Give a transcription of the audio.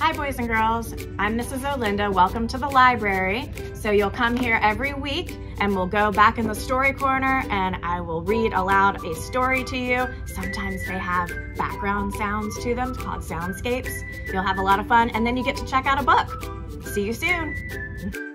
Hi boys and girls, I'm Mrs. Olinda. Welcome to the library. So you'll come here every week and we'll go back in the story corner and I will read aloud a story to you. Sometimes they have background sounds to them called soundscapes. You'll have a lot of fun and then you get to check out a book. See you soon.